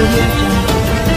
Audio Jungle.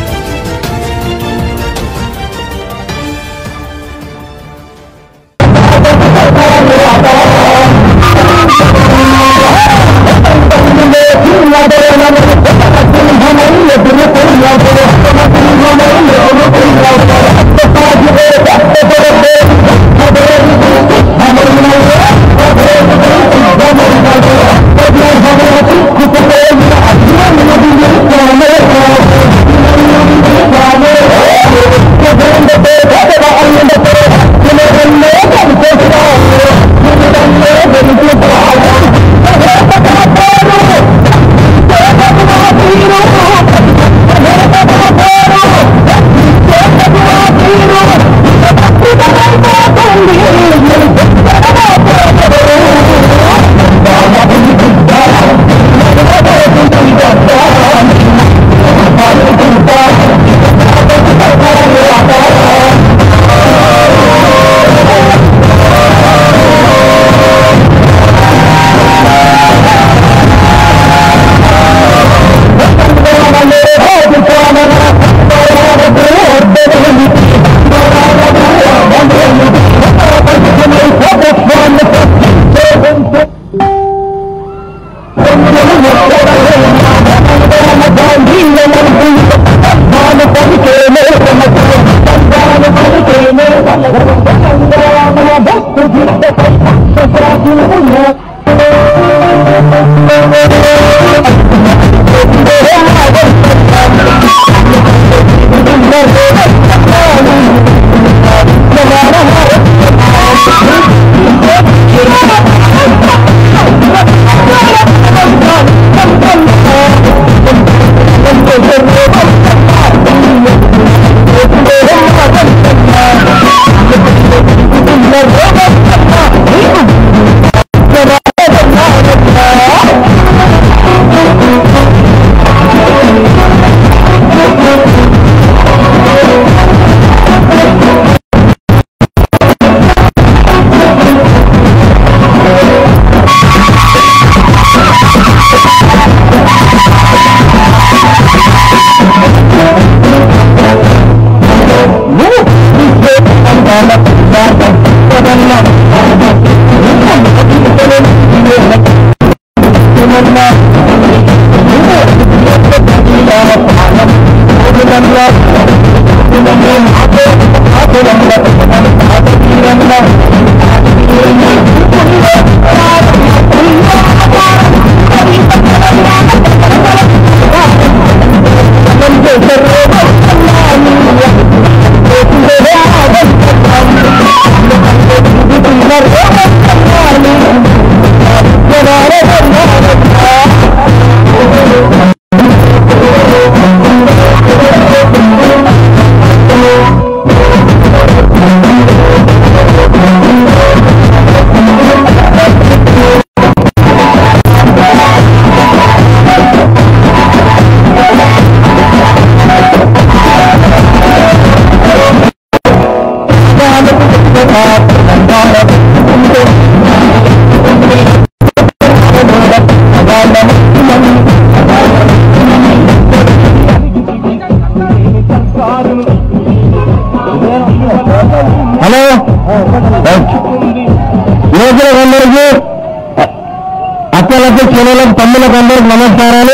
అక్కలకు చెల్లెలకు తమ్ములకు అందరికి నమస్కారాలు.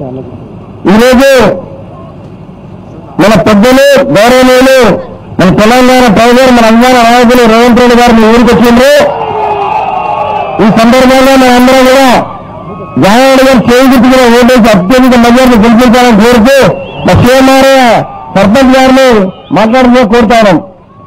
ఈరోజు మన పెద్దలు గౌరవనీయులు మన తెలంగాణ టైగర్ మన అభిమాన నాయకులు రేవంత్ రెడ్డి గారు మీ ఊరికి వచ్చిండ్రు. ఈ సందర్భంగా మనందరం కూడా జగన్మోహన్ గారు చేయించుకున్న ఓటేసి అత్యధిక మెజార్టీ గెలిపించాలని కోరుతూ మా సీఎంఆర్ సర్పంచ్ గారిని మాట్లాడుతూ కోరుతాను.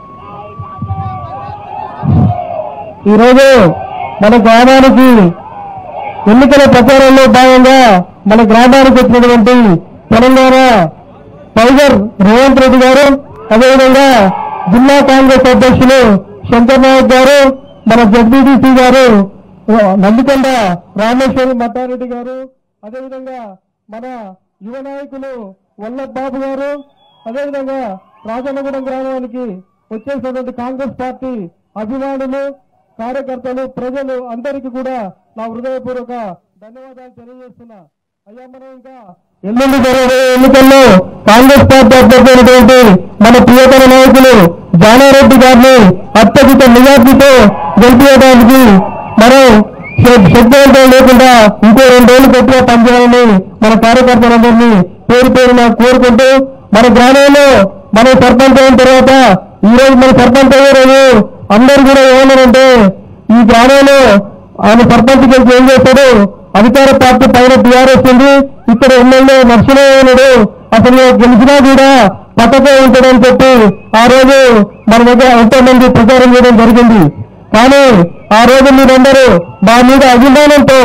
ఈరోజు మన గ్రామానికి ఎన్నికల ప్రచారంలో భాగంగా మన గ్రామానికి వచ్చినటువంటి తెలంగాణ టైగర్ రేవంత్ రెడ్డి గారు, అదేవిధంగా జిల్లా కాంగ్రెస్ అధ్యక్షులు శంకర్ నాయక్ గారు, మన జడ్పీటీసీ గారు నందికొండ రామేశ్వరి మట్టారెడ్డి గారు, అదేవిధంగా మన యువ నాయకులు వల్లభ్ బాబు గారు, అదేవిధంగా రాజన్నగూడెం గ్రామానికి వచ్చేసినటువంటి కాంగ్రెస్ పార్టీ అభిమానులు, కార్యకర్తలు, ప్రజలు అందరికీ కూడా నా హృదయపూర్వక ధన్యవాదాలు తెలియజేస్తున్నా. అయ్యా, మనం ఇంకా ఎల్లుండి జరిగే ఎన్నికల్లో కాంగ్రెస్ పార్టీ అభ్యర్థి మన ప్రియతమ నాయకులు జానారెడ్డి గారిని అత్యధిక మెజార్టీతో గెలిపించడానికి మరో సిద్ధాంతం లేకుండా ఇంకో 2 రోజులు గట్టిగా పనిచేయాలని మన కార్యకర్తలందరినీ పేరు పేరున కోరుకుంటూ మన గ్రామంలో మన సర్పంచ్ అయిన తర్వాత ఈ రోజు మన సర్పంచ్ అయ్యే రోజు అందరూ కూడా ఏమన్నారంటే ఈ గ్రామంలో ఆయన సర్పంచ్ గెలిచి ఏం చేస్తాడు, అధికార పార్టీ పైన టీఆర్ఎస్ ఉంది, ఇక్కడ ఎమ్మెల్యే నర్సరాయుడు అసలు గెలిచినా కూడా పక్కకే ఉంటాడని చెప్పి ఆ రోజు మన దగ్గర ఎంతో మంది ప్రచారం చేయడం జరిగింది. కానీ ఆ రోజు మీరందరూ మా మీద అభిమానంతో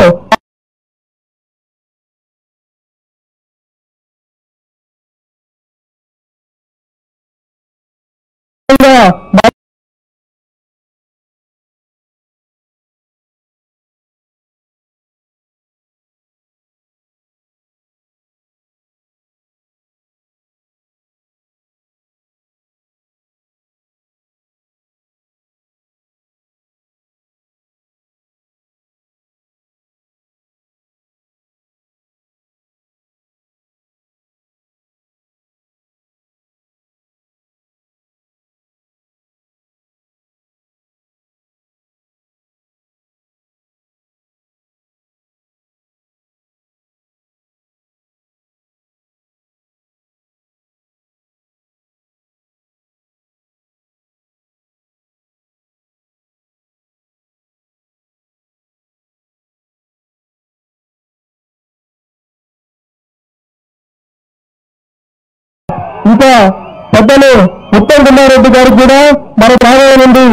ఇంకా పెద్దలు ఉత్తమ్ కుమార్ రెడ్డి గారికి కూడా మన గ్రామం నుండి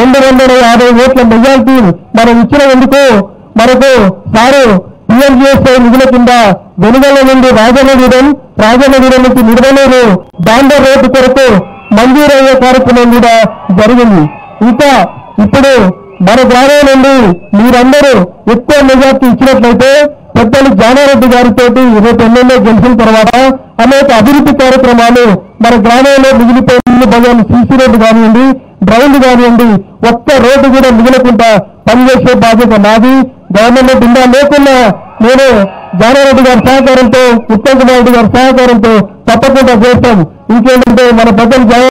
250 ఓట్ల మెజార్టీ మనం ఇచ్చినందుకు మనకు సారు పిఎంజిఎస్ఐ నిధుల కింద వెనుగల నుండి రాజనగూడెం నుంచి నిడదలూరు డాండర్ రోడ్డు కొరకు మంజూరయ్యే కార్యక్రమం కూడా జరిగింది. ఇంకా ఇప్పుడు మన గ్రామం నుండి మీరందరూ ఎక్కువ మెజార్టీ ఇచ్చినట్లయితే పెద్దలు జానారెడ్డి గారితో రేపు ఎమ్మెల్యే గెలిచిన తర్వాత అనేక అభివృద్ధి కార్యక్రమాలు మన గ్రామంలో మిగిలిపోయిన భగవాన్ సీసీ రోడ్డు కానివ్వండి, డ్రైన్లు కానివ్వండి, ఒక్క రోడ్డు కూడా మిగలకుండా పనిచేసే బాధ్యత నాది. గవర్నమెంట్ ఇందా లేకున్నా నేను జానారెడ్డి గారి సహకారంతో, ఉత్తమ్ కుమార్ రెడ్డి గారి సహకారంతో తప్పకుండా చేస్తాం. ఇంకేంటంటే మన పెద్దలు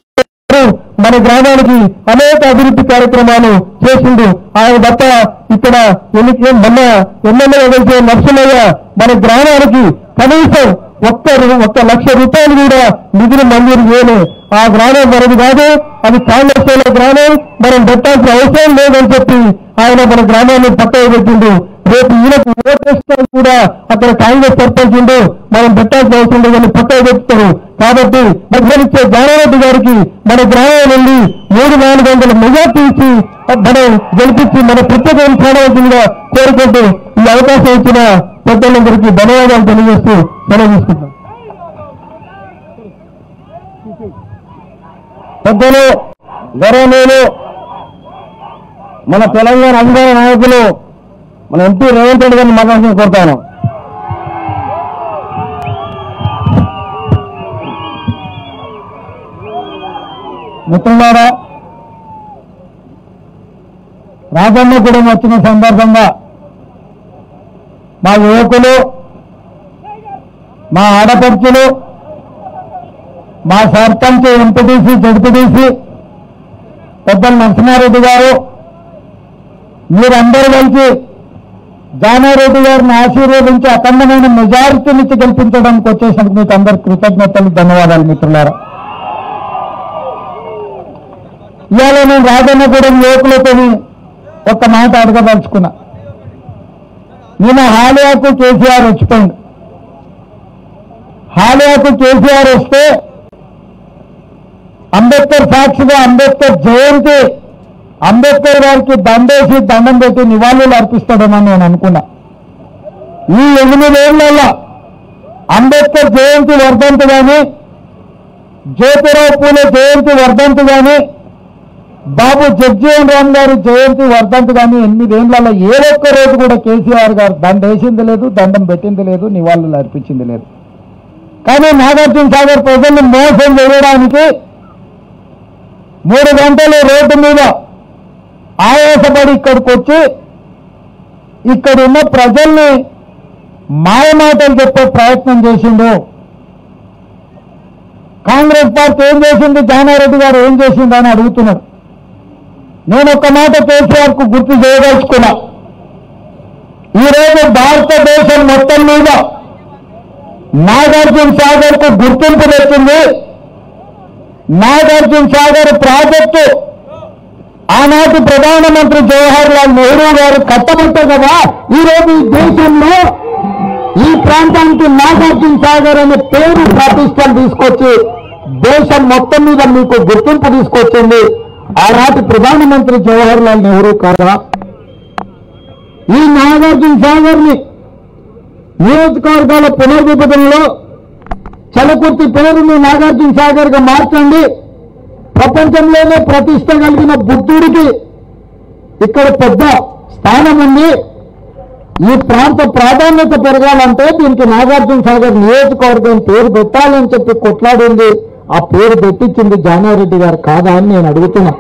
మన గ్రామానికి అనేక అభివృద్ధి కార్యక్రమాలు చేసిండు. ఆయన తప్ప ఇక్కడ మొన్న ఎమ్మెల్యే గెలిచే నరసింహయ్య మన గ్రామానికి కనీసం ఒక్క ₹1,00,000 కూడా నిధులు మంజూరు చేయలే. ఆ గ్రామం మనది కాదు, అది కాంగ్రెస్ గ్రామం, మనం పెట్టాల్సిన అవసరం లేదని చెప్పి ఆయన మన గ్రామాన్ని పక్కకు పెట్టిండు. రేపు ఈయనకు ఓటేస్తారు కూడా అక్కడ కాంగ్రెస్ సర్పంచ్ ఉండు, మనం పెట్టాల్సిన అవసరం లేదని పక్కకు పెట్టుతారు. కాబట్టి మధ్యనిచ్చే జానారెడ్డి గారికి మన గ్రామం నుండి 300-400 మెజార్టీ ఇచ్చి మనం గెలిపించి మన ప్రత్యేకం చూడవలసిందిగా కోరుకుంటూ ఈ అవకాశం ఇచ్చిన పెద్దలందరికీ ధన్యవాదాలు తెలియజేస్తూ సెలవు తీసుకుంటాం. పెద్దలు గౌరవనీయులు మన తెలంగాణ అధికార నాయకులు మన ఎంపీ రేవంత్ రెడ్డి గారిని మాట్లాడాలని కోరుతాను. మిత్రులారా, రాజన్నగూడెం వచ్చిన సందర్భంగా మా యువకులు, మా ఆడపడుచులు, మా సర్పంచ్, ఎంపీటీసీ, జడ్పీటీసీ పెద్దలు నరసింహారెడ్డి గారు, మీరందరూ కలిసి జానారెడ్డి గారిని ఆశీర్వదించి అఖండమైన మెజారిటీనిచ్చి గెలిపించడానికి వచ్చేసినందుకు మీకు అందరు కృతజ్ఞతలు, ధన్యవాదాలు. మిత్రులారా, ఇవాళ నేను రాజన్నగూడెం యువకులతో ఒక్క మాట అడగదలుచుకున్నా. నిన్న హాలియాకు కేసీఆర్ వచ్చిపోయింది. హాలియాకు కేసీఆర్ వస్తే అంబేద్కర్ సాక్షిగా అంబేద్కర్ జయంతి అంబేద్కర్ గారికి దండేసి దండం పెట్టి నివాళులు అర్పిస్తాడని నేను అనుకున్నా. ఈ 8 ఏళ్లలో అంబేద్కర్ జయంతి వర్ధంతి కానీ, జ్యోతిరావు పూలే జయంతి వర్ధంతి కానీ, బాబు జగ్జీవన్ రామ్ గారి జయంతి వర్ధంతి కానీ 8 ఏళ్లలో ఏ ఒక్క రోజు కూడా కేసీఆర్ గారు దండేసింది లేదు, దండం పెట్టింది లేదు, నివాళులు అర్పించింది లేదు. కానీ నాగార్జున సాగర్ ప్రజల్ని మోసం చేయడానికి 3 గంటలు రోడ్డు మీద ఆయాసపడి ఇక్కడికి వచ్చి ఇక్కడున్న ప్రజల్ని మాయమాటలు చెప్పే ప్రయత్నం చేసిండు. కాంగ్రెస్ పార్టీ ఏం చేసింది, జానారెడ్డి గారు ఏం చేసిండు అని అడుగుతున్నాడు. నేను ఒక మాట కేసీఆర్ కు గుర్తు చేయదలుచుకున్నా. ఈరోజు భారతదేశం మొత్తం మీద నాగార్జున సాగర్ కు గుర్తింపు తెచ్చింది. నాగార్జున సాగర్ ప్రాజెక్టు ఆనాటి ప్రధానమంత్రి జవహర్ లాల్ నెహ్రూ గారు కట్టబట్టే కదా ఈరోజు ఈ దేశంలో ఈ ప్రాంతానికి నాగార్జున సాగర్ అనే పేరు ప్రతిష్టలు తీసుకొచ్చి దేశం మొత్తం మీద మీకు గుర్తింపు తీసుకొచ్చింది ఆనాటి ప్రధానమంత్రి జవహర్ లాల్ నెహ్రూ కదా. ఈ నాగార్జున సాగర్ ని నియోజకవర్గాల పునర్విభజనలో చలకుర్తి పేరుని నాగార్జున సాగర్ గా మార్చండి. ప్రపంచంలోనే ప్రతిష్ట కలిగిన బుద్ధుడికి ఇక్కడ పెద్ద స్థానం ఉంది. ఈ ప్రాంత ప్రాధాన్యత పెరగాలంటే దీనికి నాగార్జున సాగర్ నియోజకవర్గం పేరు పెట్టాలని చెప్పి కొట్లాడింది. ఆ పేరు పెట్టించింది జానారెడ్డి గారు కాదా అని నేను అడుగుతున్నా.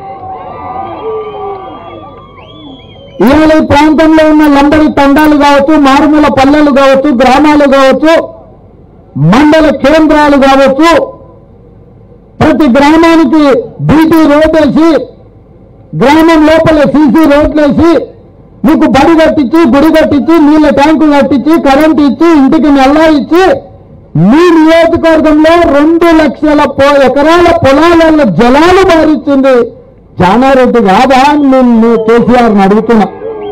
ఇవాళ ఈ ప్రాంతంలో ఉన్న లంబడి తండాలు కావచ్చు, మారుమూల పల్లెలు కావచ్చు, గ్రామాలు కావచ్చు, మండల కేంద్రాలు కావచ్చు, ప్రతి గ్రామానికి బీటీ రోడ్ వేసి గ్రామం లోపల సీసీ రోడ్లు వేసి మీకు బడి కట్టించి, గుడి కట్టించి, నీళ్ల ట్యాంకు కట్టించి, కరెంటు ఇచ్చి, ఇంటికి నెల్లా ఇచ్చి మీ నియోజకవర్గంలో 2 లక్షల ఎకరాల పొలాలలో జలాలు మారిచ్చింది జానారెడ్డి కాదా అని నేను కేసీఆర్ని అడుగుతున్నా.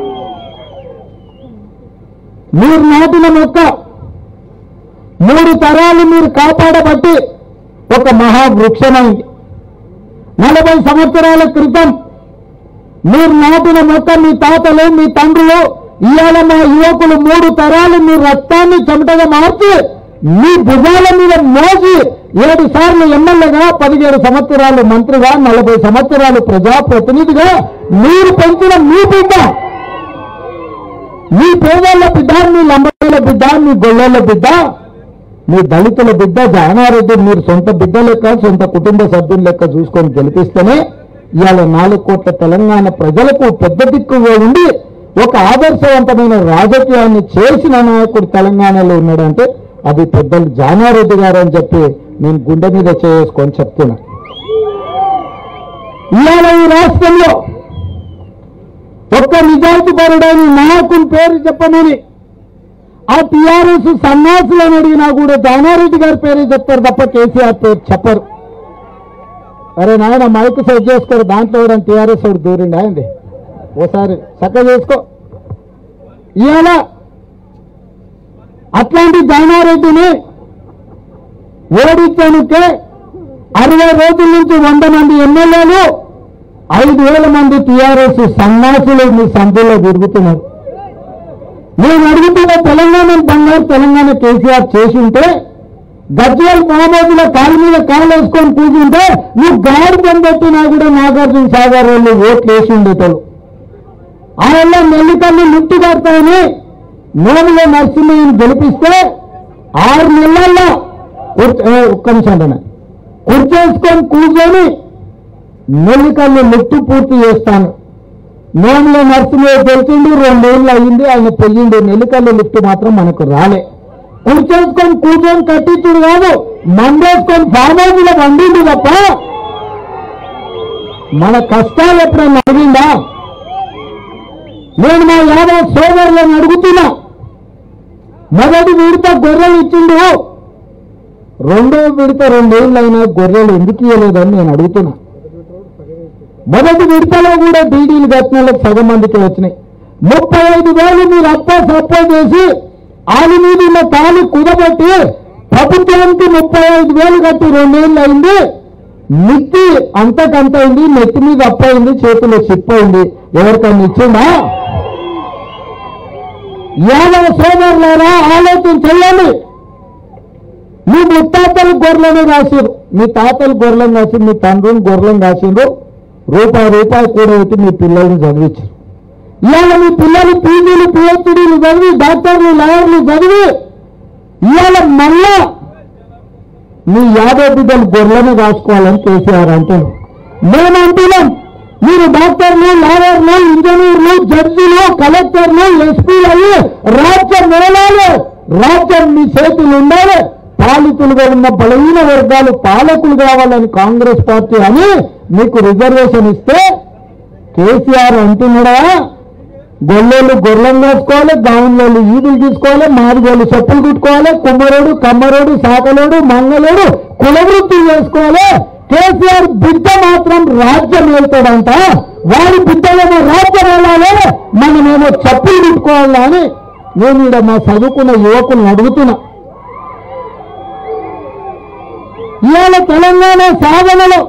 మీరు నాటిన మొక్క 3 తరాలు మీరు కాపాడబట్టి ఒక మహావృక్షమైంది. 40 సంవత్సరాల క్రితం మీరు నాటిన మొక్క మీ తాతలు, మీ తండ్రులు, ఇవాళ మా యువకులు 3 తరాలు మీ రక్తాన్ని చెమటగా మార్చి మీ భుజాల మీద మోసి 7 సార్లు ఎమ్మెల్యేగా, 17 సంవత్సరాలు మంత్రిగా, 40 సంవత్సరాలు ప్రజాప్రతినిధిగా మీరు పెంచిన మీ బిడ్డ, మీ పేదల బిడ్డ, మీ లంబాల బిడ్డ, మీ గొల్లల బిడ్డ, మీ దళితుల బిడ్డ జానారెడ్డి మీరు సొంత బిడ్డ లెక్క, సొంత కుటుంబ సభ్యుల లెక్క చూసుకొని గెలిపిస్తేనే ఇవాళ 4 కోట్ల తెలంగాణ ప్రజలకు పెద్ద దిక్కుగా ఉండి ఒక ఆదర్శవంతమైన రాజకీయాన్ని చేసిన నాయకుడు తెలంగాణలో ఉన్నాడంటే అది పెద్దలు జానారెడ్డి గారు అని చెప్పి నేను గుండె మీద చేసుకొని చెప్తున్నా. ఇవాళ ఈ రాష్ట్రంలో ఒక్క నిజాయితీపరుడైన నాయకుని పేరు చెప్పమని ఆ టీఆర్ఎస్ సన్నాసులను అడిగినా కూడా జానారెడ్డి గారి పేరే చెప్తారు తప్ప కేసీఆర్ పేరు చెప్పరు. అరే నాయన మైక్ సెట్ చేసుకోరు, దాంట్లో కూడా టీఆర్ఎస్ వాడు దూరిండా అండి, ఓసారి చక్క చేసుకో. ఇవాళ అట్లాంటి జానారెడ్డిని ఓడించడానికే 60 రోజుల నుంచి 100 మంది ఎమ్మెల్యేలు, 5,000 మంది టీఆర్ఎస్ సన్నాసులు మీ సందులో తిరుగుతున్నారు. నేను అడుగుతున్న తెలంగాణ బంగారు తెలంగాణ కేసీఆర్ చేసి ఉంటే గజ్వేల్ మహబూబుల కాలు మీద కాలు వేసుకొని కూర్చుంటే నువ్వు గాడి పెట్టినా కూడా నాగార్జున సాగర్ వాళ్ళు ఓట్లు వేసి ఉండేటోళ్ళు. ఆయన నెల్లికల్లి లిఫ్ట్ కడతాయని నోములో నరసింహయ్యని గెలిపిస్తే 6 నెలల్లో ఒక్క నిమిషం కూర్చేసుకొని కూర్చొని నెల్లికల్లి లిఫ్ట్ పూర్తి చేస్తాను. నోములో నరసింహయ్య గెలిచిండు, 2 ఏళ్ళు అయింది, ఆయన పెళ్ళిండు. నెల్లికల్లి లిఫ్ట్ మాత్రం మనకు రాలే. కూర్చేసుకొని కూర్చొని కట్టించుడు కాదు, మందేసుకొని ఫామ్ హౌస్లో వండింది తప్ప మన కష్టాలు ఎప్పుడైనా అడిగిందా? నేను మా యాదవ్ సోదరులను అడుగుతున్నా. మొదటి విడత గొర్రెలు ఇచ్చిండు, 2వ విడత 2 ఏళ్ళు అయినా గొర్రెలు ఎందుకు ఇవ్వలేదని నేను అడుగుతున్నా. మొదటి విడతలో కూడా డీడీలు కట్టినలకు సగం మందికి వచ్చినాయి. 35,000 మీరు సప్పో చేసి ఆలి మీద ఉన్న తాళి కుదబెట్టి ప్రభుత్వానికి 35,000 కట్టి 2 ఏళ్ళు అయింది. నెత్తి అంతకంత అయింది, నెత్తి మీద అప్పయింది, చేతిలో చిప్పయింది. ఎవరికన్నా ఇచ్చిందా? యాదవ సోదరులారా ఆలోచన చెయ్యాలి. మీ ముత్తాతలు గొర్రెలను కాసిరు, మీ తాతలు గొర్రెలను కాసి, మీ తండ్రులు గొర్రెలను కాసిండ్రు. రూపాయి కూడా పెట్టి మీ పిల్లల్ని చదివించారు. ఇవాళ మీ పిల్లలు పీజీలు, పిహెచ్డీలు చదివి, డాక్టర్లు, లాయర్లు చదివి ఇవాళ మళ్ళా మీ యాదవ్ బిడ్డలు గొర్రెలను కాసుకోవాలని కేసీఆర్ అంటారు. మేము అంటున్నాం, మీరు డాక్టర్లు, లాయర్లు, ఇంజనీర్లు, జడ్జిలు, కలెక్టర్లు, ఎస్పీలు అయ్యి రాజ్య నేలాలు రాజ్యం మీ చేతులు ఉండాలి, పాలితులుగా ఉన్న బలహీన వర్గాలు పాలకులు కావాలని కాంగ్రెస్ పార్టీ అని మీకు రిజర్వేషన్ ఇస్తే కేసీఆర్ అంటున్నాడా, గొల్లోళ్ళు గొర్రెలు వేసుకోవాలి, గౌన్లోళ్ళు ఈదులు తీసుకోవాలి, మాదిగోళ్ళు చెప్పులు కుట్టుకోవాలి, కుమ్మరోడు కమ్మరోడు సాకలోడు మంగళోడు కులవృత్తి చేసుకోవాలి. కేసీఆర్ బిడ్డ మాత్రం రాజ్యం వెళ్తాడంట, వారి బిడ్డలేమో రాజ్యం వెళ్ళాలి, మనమేమో చెప్పులు కుట్టుకోవాలా అని నేను ఇక్కడ మా చదువుకున్న యువకులను అడుగుతున్నా. ఇవాళ తెలంగాణ సాధనలో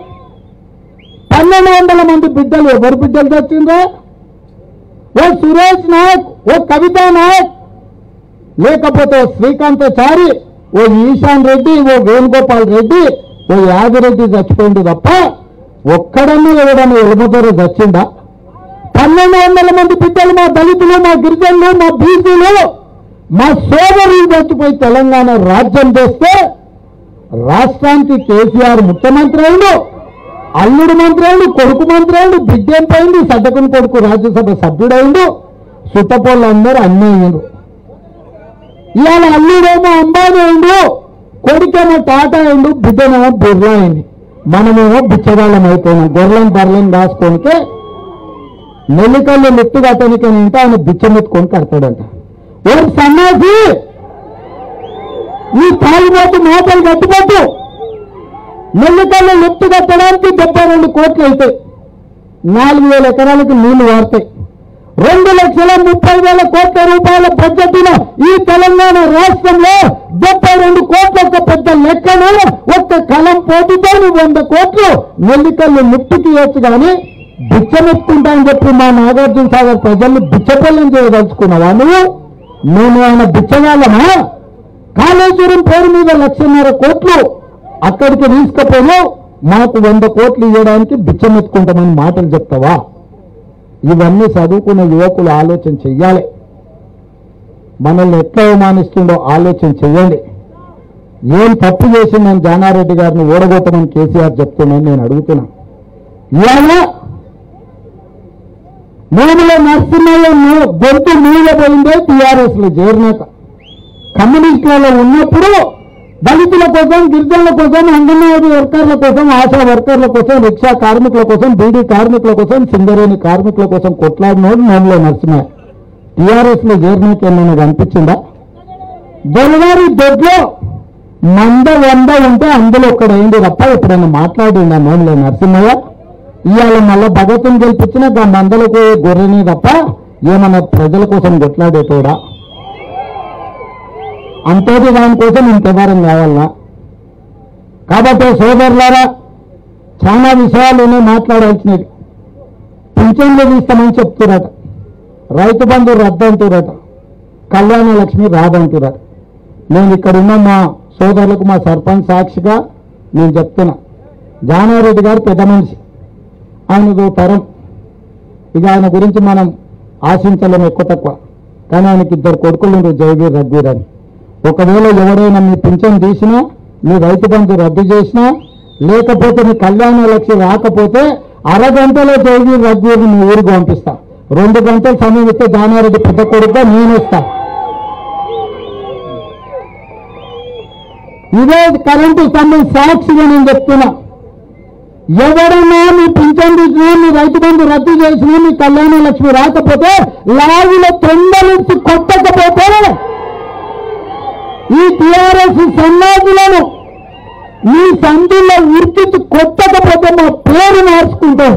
1200 మంది బిడ్డలు ఎవరు బిడ్డలు తెచ్చిండ్రా? ఓ సురేష్ నాయక్, ఓ కవితా నాయక్, లేకపోతే ఓ శ్రీకాంతాచారి, ఓ ఈశాన్ రెడ్డి, ఓ వేణుగోపాల్ రెడ్డి, ఓ యాదిరెడ్డి చచ్చిపోయింది తప్ప ఒక్కడన్నా ఎవడన్నా ఎలుగుతారో చచ్చిందా? 1200 మంది బిడ్డలు మా దళితులు, మా గిరిజనులు, మా బీసీలు, మా సోదరులు చచ్చిపోయి తెలంగాణ రాజ్యం చేస్తే రాష్ట్రానికి కేసీఆర్ ముఖ్యమంత్రి అయిండు, అల్లుడు మంత్రి అయిండు, కొడుకు మంత్రి అయిండు, బిడ్డేం పోయింది, సడ్డకుని కొడుకు రాజ్యసభ సభ్యుడైండు, సుట్టపోళ్ళందరూ అన్నీ అయ్యిండు. ఇవాళ అల్లుడేమో అంబానీ అయిండు, కొడుకేమో టాటా అయిండు, బిడ్డనేమో బిర్లా అయింది. మనమేమో బిచ్చగాళ్ళం అయిపోయినాం. గొర్రెలను బర్రెలను రాసుకోనికే నెల్లికల్లు నెట్టు కట్టనికనంటే ఆయన బిచ్చమెత్తుకొని కడతాడంట. ఓ సన్నాసి, ఈ తాలిబాటు మాటలు కట్టుబట్టు నెల్లికల్లు నెట్టు కట్టడానికి 72 కోట్లు అవుతాయి. 4000 ఎకరాలకు నీళ్లు వాడతాయి. 2,30,000 కోట్ల రూపాయల బడ్జెట్ ఈ తెలంగాణ రాష్ట్రంలో 72 కోట్ల ఒక పెద్ద లెక్కను ఒక్క కలం పోటీతో 100 కోట్లు నెల్లికల్లు నెట్టుకి వేయచ్చు. కానీ బిచ్చమెత్తుకుంటా అని చెప్పి మా నాగార్జున సాగర్ ప్రజల్ని బిచ్చపల్లం చేయదలుచుకున్నావా నువ్వు? నేను ఆయన బిచ్చగాళ్ళమా? కాళేశ్వరం పేరు మీద 1,50,000 కోట్లు అక్కడికి తీసుకుపోను, మాకు 100 కోట్లు ఇవ్వడానికి బిచ్చమెత్తుకుంటామని మాటలు చెప్తావా? ఇవన్నీ చదువుకున్న యువకులు ఆలోచన చెయ్యాలి. మనల్ని ఎట్లా అవమానిస్తుండో ఆలోచన చెయ్యండి. ఏం తప్పు చేసిందని జానారెడ్డి గారిని ఓడగొట్టమని కేసీఆర్ చెప్తున్నాను నేను అడుగుతున్నా. ఇవాళ నోముల నరసింహయ్య గొంతు మూలపోయిందే టీఆర్ఎస్లో చేరినాక. కమ్యూనిస్టులలో ఉన్నప్పుడు దళితుల కోసం, గిరిజనుల కోసం, అంగన్వాడీ వర్కర్ల కోసం, ఆశా వర్కర్ల కోసం, రిక్షా కార్మికుల కోసం, బీడీ కార్మికుల కోసం, సింగరేణి కార్మికుల కోసం కొట్లాడినోడు నోముల నరసింహయ్య. టీఆర్ఎస్లో చేరినాక ఏమైనా కనిపించిందా? జనవరి దొడ్లో 100 ఉంటే అందులో ఒక్కడైంది తప్ప ఎప్పుడైనా మాట్లాడిందా నోముల నరసింహయ్య? ఇవాళ మళ్ళా భగత్తుని గెలిపించిన ఆ మందలకు గొర్రెని తప్ప ఏమన్నా ప్రజల కోసం కొట్లాడేటోడా? అంతేది దానికోసం ఇంకెవరం కావాలన్నా? కాబట్టి సోదరులారా, చాలా విషయాలునే మాట్లాడాల్సినవి. పింఛన్లు తీస్తామని చెప్తురట, రైతు బంధు రద్దు అంటురట, కళ్యాణ లక్ష్మి రాదంటురట. నేను ఇక్కడున్న మా సోదరులకు మా సర్పంచ్ సాక్షిగా నేను చెప్తున్నా, జానారెడ్డి గారు పెద్ద మనిషి, ఆయనకు తరం, ఇక ఆయన గురించి మనం ఆశించలేము ఎక్కువ తక్కువ. కానీ ఆయనకి 2 కొడుకులు జయవీర్ రఘువీర్ అని. ఒకవేళ ఎవరైనా మీ పింఛన్ తీసినా, మీ రైతు బంధు రద్దు చేసినా, లేకపోతే మీ కళ్యాణ లక్ష్మి రాకపోతే అరగంటలో జయవీర్ రఘువీర్ని మీ ఊరికి పంపిస్తా. 2 గంటల సమయం ఇస్తే జానారెడ్డి పెద్ద కొడుకుగా నేను ఇస్తా. ఇదే కరెంటు స్తంభం సాక్షిగా నేను చెప్తున్నా. ఎవరైనా మీ పింఛన్ తీసినా, మీ రైతు బంధు రద్దు చేసినా, మీ కళ్యాణ లక్ష్మి రాకపోతే లాగిలో తొందరించి కొట్టకపోతే ఈ టీఆర్ఎస్ సన్నాసులను మీ సందుల్లో ఉరికించి కొట్టకపోతే మా పేరు మార్చుకుంటాం.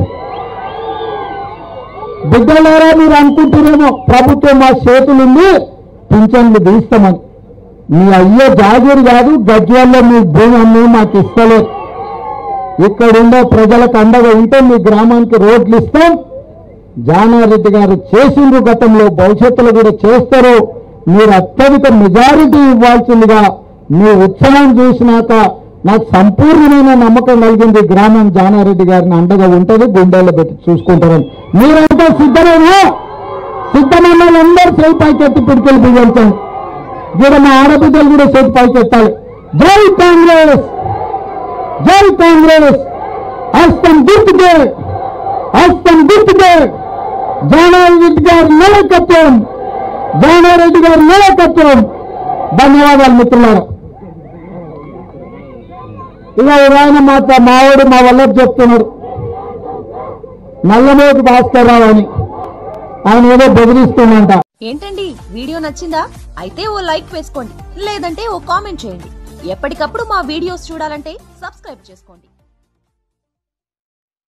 బిడ్డలారా, మీరు అనుకుంటున్నామో ప్రభుత్వం మా చేతులుండి పింఛన్లు తీస్తామని. మీ అయ్యో జాగీరు కాదు, గజ్వేల్లో మీ భూమి అన్నీ మాకు ఇస్తలేదు. ఇక్కడుండే ప్రజలకు అండగా ఉంటే మీ గ్రామానికి రోడ్లు ఇస్తాం. జానారెడ్డి గారు చేసిండ్రు గతంలో, భవిష్యత్తులో కూడా చేస్తారు. మీరు అత్యధిక మెజారిటీ ఇవ్వాల్సిందిగా మీ ఉత్సాహం చూసినాక నాకు సంపూర్ణమైన నమ్మకం కలిగింది. గ్రామం జానారెడ్డి గారిని అండగా ఉంటుంది, గుండెల్లో పెట్టి చూసుకుంటారని. మీరంతా సిద్ధమేనా? సిద్ధమైన వాళ్ళందరూ చేయి పైకెత్తి పిడికెళ్ళి బిగించండి. ఇక్కడ మా ఆడబిడ్డలు కూడా చేతి పైకెత్తాలి. జై కాంగ్రెస్, జై కాంగ్రెస్, హస్తం గుర్తుకే, హస్తం గుర్తుకే. జానారెడ్డి గారి నాయకత్వం, జానారెడ్డి గారి నాయకత్వం ధన్యవాదాలు మిత్రులారా. ఇక ఆయన మావాడు మా వల్ల చెప్తున్నాడు నల్లమోటి భాస్కర్ రావు అని, ఆయన ఏదో బెదిరిస్తుందంట. ఏంటండి వీడియో నచ్చిందా? అయితే ఓ లైక్ వేసుకోండి, లేదంటే ఓ కామెంట్ చేయండి. ఎప్పటికప్పుడు మా వీడియోస్ చూడాలంటే సబ్స్క్రైబ్ చేసుకోండి.